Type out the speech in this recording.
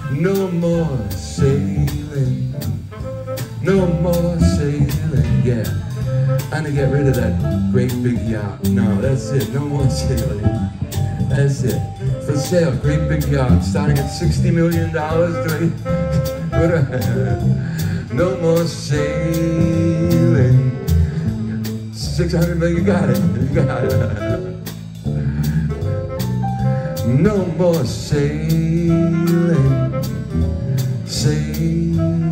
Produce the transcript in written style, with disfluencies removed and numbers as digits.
No more sailing, no more sailing, yeah. I'm gonna get rid of that great big yacht. No, that's it, no more sailing. That's it. For sale, great big yacht, starting at $60 million. No more sailing. 600 million, you got it, you got it. No more sailing, sailing.